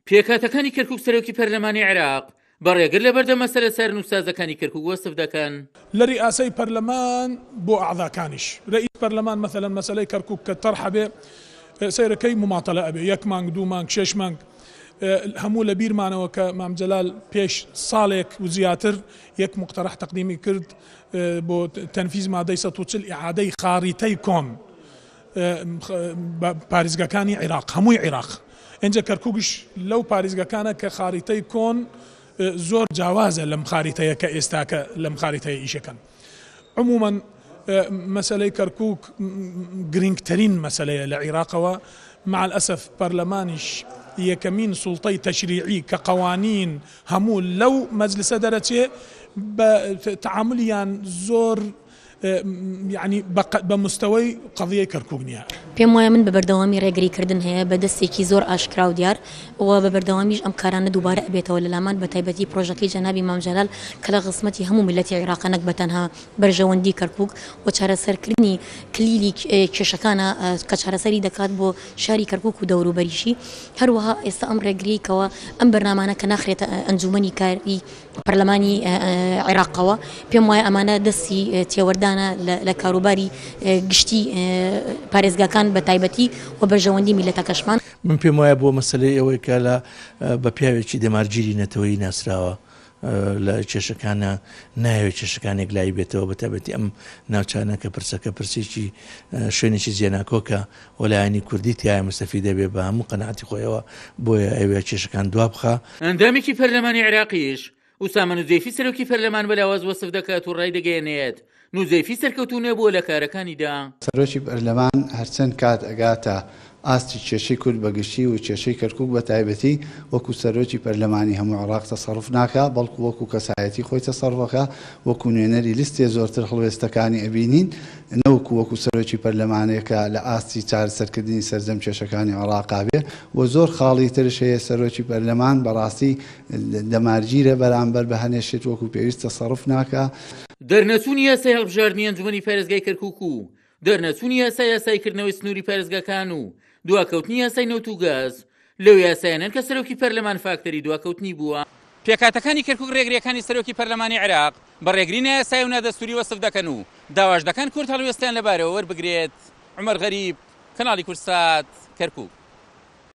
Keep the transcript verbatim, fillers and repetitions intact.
پێکهاتەکانی کەرکووک سەرۆکی پەرلەمانی عێراق بەڕێگر لە بەردەم مەسەلە سەر نووسازەکانی کەرکووک وەسف دەکەن. لە ریئاسەی پەرلەمان بۆ ئاعضاکانیش ڕئیس پەرلەمان مەسەلەن مەسەلەی کەرکووک کە تەرحە بێ سەیرەکەی مماتەلە ئەبێ یەک مانگ دوو مانگ شێش مانگ هەموو لە بیرمانەوە کە مام جەلال پێش ساڵێک و زیاتر یەک مقتەرح تەقدیمی کرد بۆ تەنفیز مادەی سەد و چل ئیعادەی خاریتەی کۆن پارێزگاکانی عێراق هەمووی عێراق ئەنجە کەرکووکش لەو پارێزگاکانە کە خاریتەی کۆن زۆر جیاوازە لەم خاریتەیە کە ئێستاکە لەم خاریتەیە ئیشەکەن. عموماً مەسەلەی کەرکووک گرنگترین مەسەلەیە لە عێراقەوە مع الأسف پەرلەمانیش یەکەمین سوڵتەی تەشریعی کە قەوانین هەموو لەو مەجلسە دەرەچێ بە تعاملیان زۆر یعنی بە مستەوەی قەضیەی کەرکووک نییە. پێم وایە من بە بەردەوامی ڕێگریکردن هەیە بە دەستێکی زۆر ئاشکرا و دیار و بە بەردەوامیش ئەم کارانە دووبارە ئەبێتەوە لە لامان بە تایبەتی پرۆژەکەی جەنابی مام جەلال کە لە قسمەتی هەموو میلەتی عێراق نەک بە تەنها بەرژەوەندی کەرکووک و چارەسەرکردنی کلیلی کێشەکانە کە چارەسەری دەکات بۆ شاری کەرکووک و دەوروبەریشی. هەروەها ئێستا ئەم ڕێگریکەوە ئەم بەرنامانە کە ناخرێتە ئەنجومەنی کاری پەرلەمانی عێراقەوە پێم وایە ئەمانە دەستی تێوەردانە لە کاروباری گشتی پارێزگاکان بە تایبەتی و بەرژەوەندی میلەتەکەشمان. من پێم وایە بۆ مەسەلەی ئەوەی کە لە بە پیاوێکی دەمارگیری نەتەوەی ناسراوە لە کێشەکانە نایەوێت کێشەکانێک لای بێتەوە بە تایبەتی ئەم ناوچانە کە پرسەکە پرسێکی شوێنێکی زیێناکۆکە وەلایەنی کوردی تایە مستەفید دەبێ بە هەموو قەناعەتی خۆیەوە بۆیە ئەوێ کێشەکان دوا بخە. ئەندامێکی پەرلەمانی عێراقیش ئوسامە نوزەیفی سەرۆکی پەرلەمان بەلاواز وەسف دەکات و ڕای دەگەیەنێت نوزەیفی سەرکەوتوونە بۆ لە کارەکانیدا. سەرۆکی پەرلەمان هەرچەند کات ئەگاتە ئاستی کێشەی کورد بەگشتی و کێشەی کەرکووک بە تایبەتی وەکو سەرۆکی پەرلەمانی هەموو عێراق تەسەڕوف ناکا بەڵکو وەکو کەسایەتی خۆی تەسەڕوفەکە وەکو نوێنەری لیستێ زۆرتر هەڵوێستەکانی ئەبینین نەوەکو وەکو سەرۆکی پەرلەمانێکە لە ئاستی چارەسەرکردنی سەرجەم کێشەکانی عێراقا بێ و زۆر خاڵی ترش هەیە سەرۆکی پەرلەمان بەڕاستی دەمارگیرە بەرامبەر بە هەنێشت وەکو پێویست تەسەڕوف ناکا. دەرنەچوونی یاسای هەڵبژاردننی ئەنجومەنی پارێزگای کەرکووک و دەرنەچوونی یاسای یاسایکردنەوەی سنووری پارێزگاکان و دواکەوتنی یاسای نەوت و گاز لەو یاسایانن کە سەرۆکی پەرلەمان فاکتەری دواکەوتنی بووە. پێکهاتەکانی کەرکووک ڕێگریەکانی سەرۆکی پەرلەمانی عێراق بە ڕێگرینە یاسای و نادەستوری وەسف دەکەن و داواش دەکەن کورد هەڵوێستیان لەبارەوە وەربگرێت. عومەر غەریب، کەناڵی کورسات، کەرکووک.